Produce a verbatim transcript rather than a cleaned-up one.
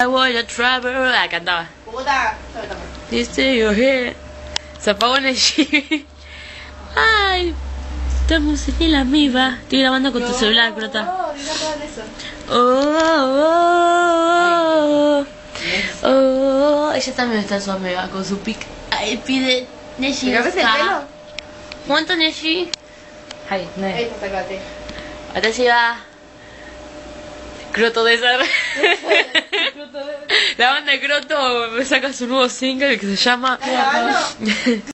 I wanna travel. Ah, cantaba. Puta. This is your head. Se apagó en el G. Ay, estamos en la misma. Estoy grabando con tu celular, crota. No, no, eso. Oh, oh, oh, oh. Ella también está su amiga con su pic. Ay, pide Neshi. ¿Me cambiaste el pelo? ¿Cuánto Neshi? Ay, no es. Esta, sacate. Atashi va. Croto de ser. La banda de Croto saca su nuevo single que se llama ¿Estás grabando?